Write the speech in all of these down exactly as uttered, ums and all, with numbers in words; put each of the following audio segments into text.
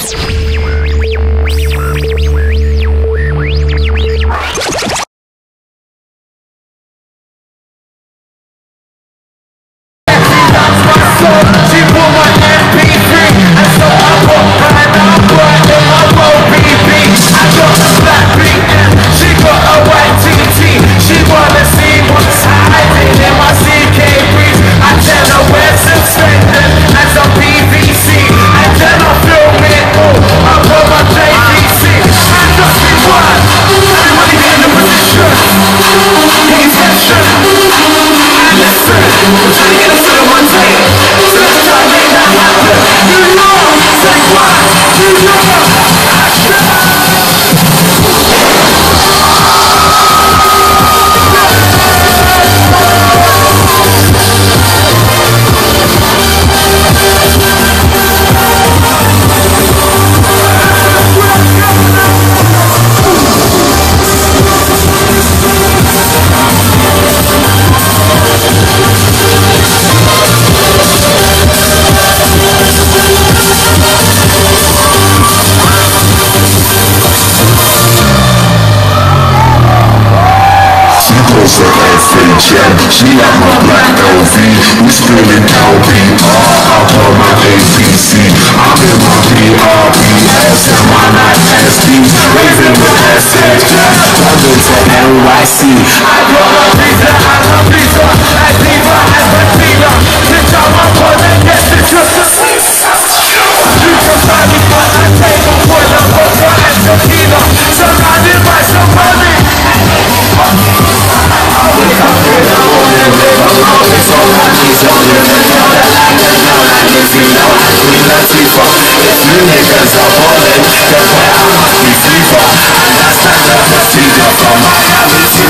She got my black L V, we spilling L B R, I call my A B C. I'm in my B R B S and my not S D, raving with S H, London to N Y C. I call my pizza, I love pizza, like Diva and Bettina. Bitch, I'm a boy that gets it just a sweet substitute. You can find me but I take a boy that goes for Angelina, surrounded by some money. If you niggas are ballin', then why I must be fever. Understand the procedure from Miami to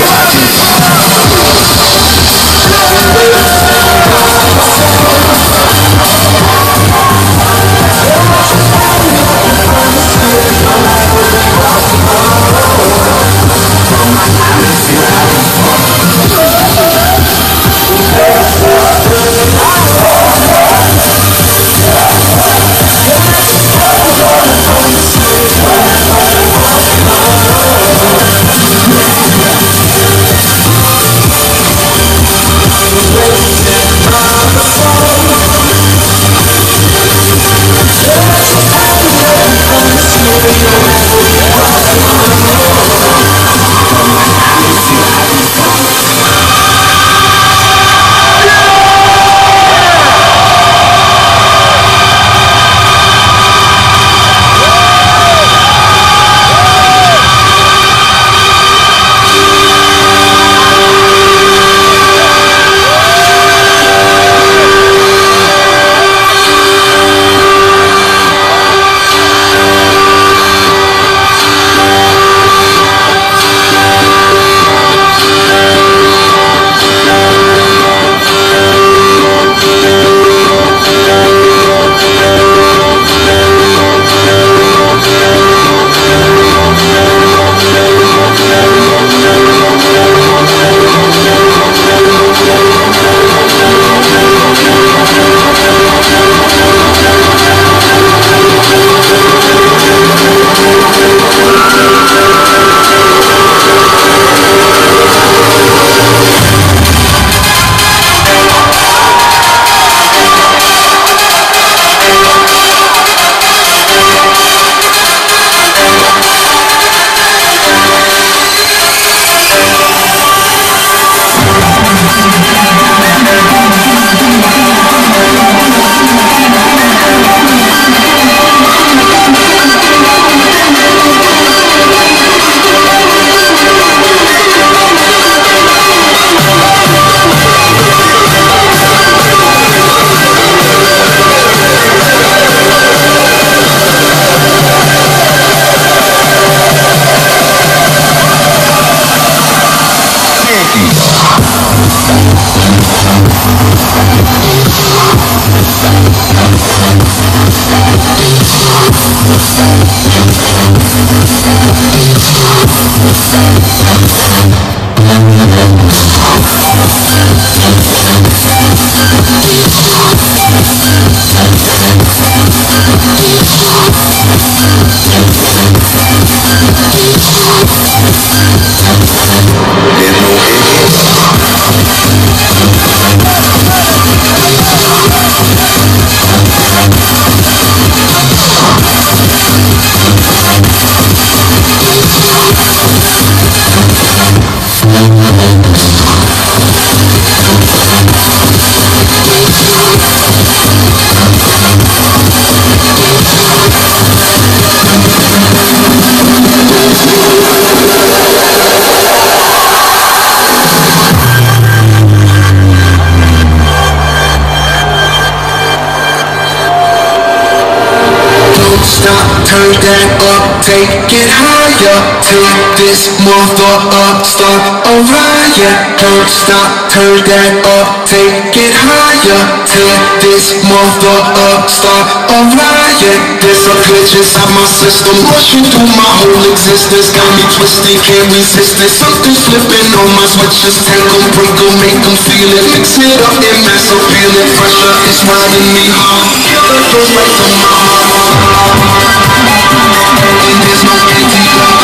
turn that up, take it higher. Take this mother up, start a riot. Don't stop, turn that up, take it higher. Take this mother up, start a riot. There's a glitch inside my system, rushing through my whole existence. Got me twisted, can't resist it. Something's flipping on my switches. Take them, break them, make them feel it. Mix it up and mass appeal it. Pressure is riding me hard. Killer goes right through my heart. And there's no antidote.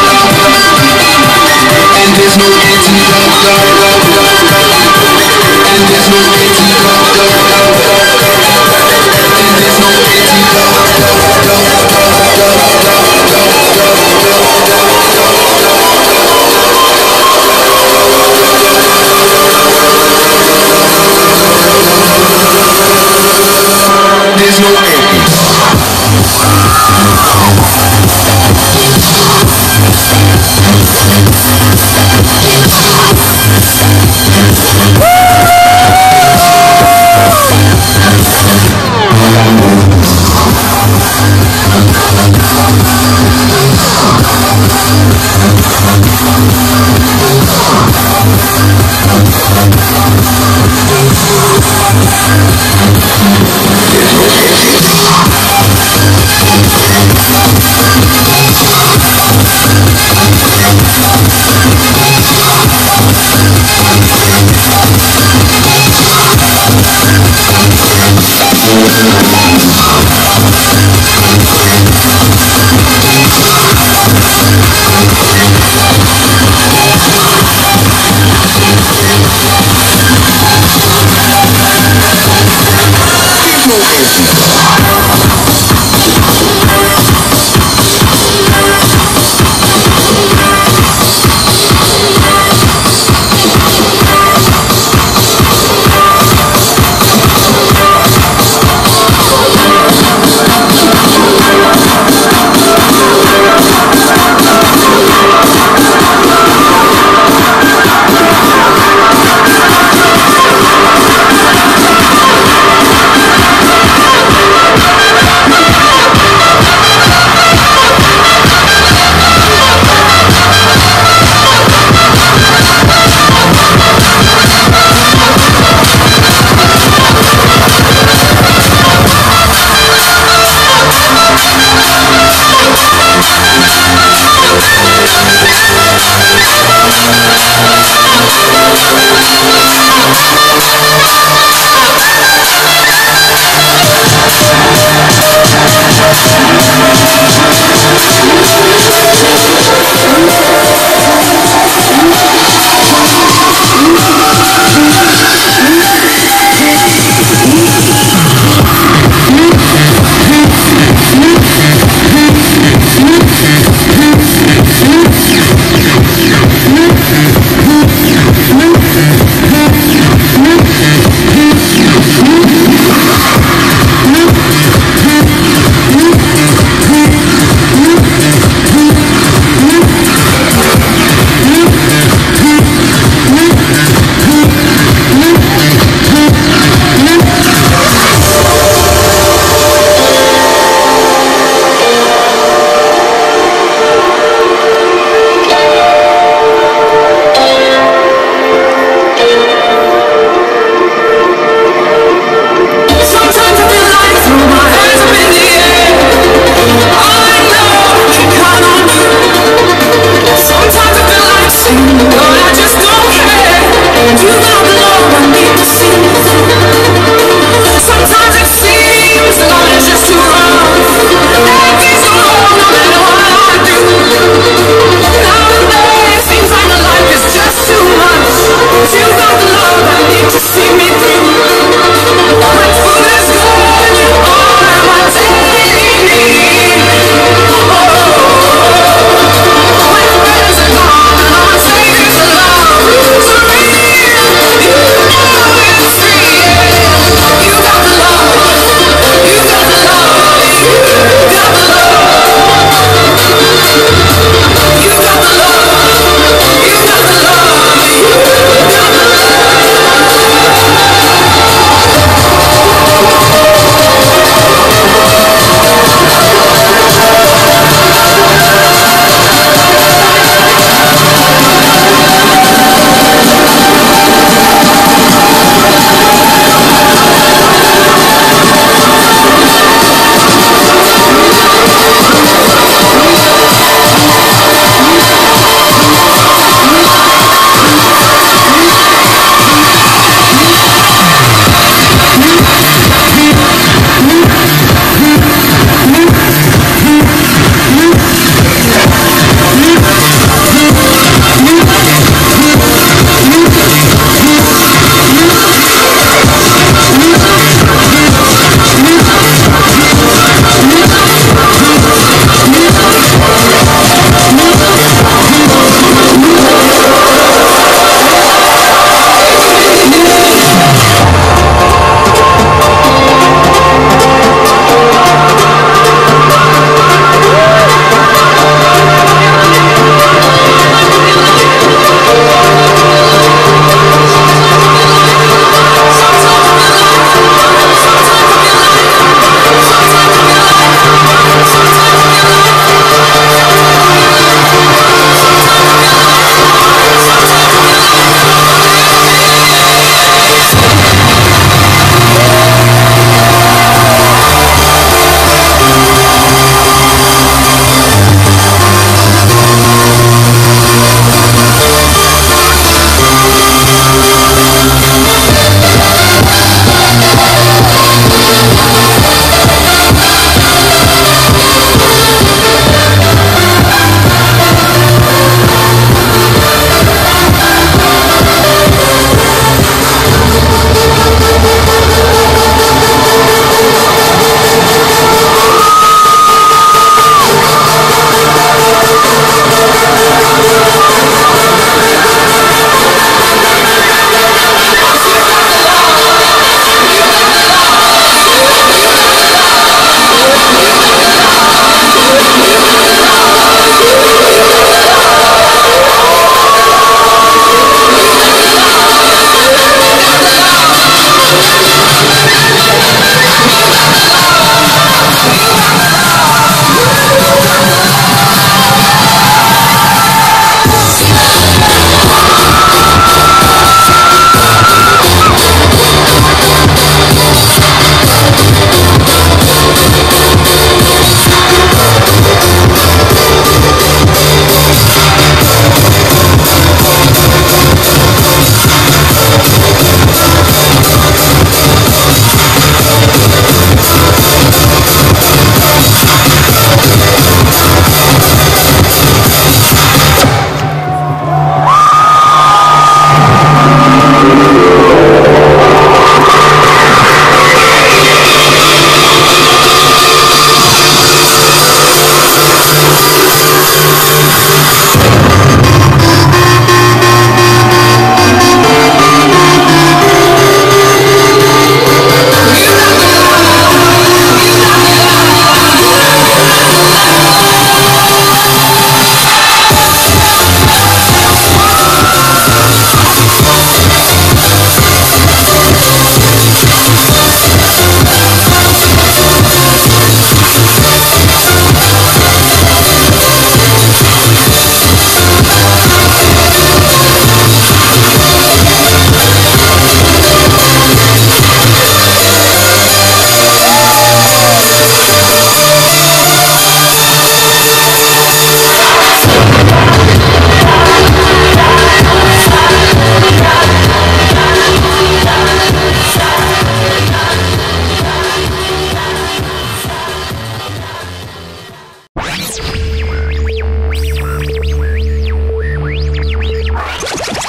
And there's no antidote. And there's no antidote. And there's no There's no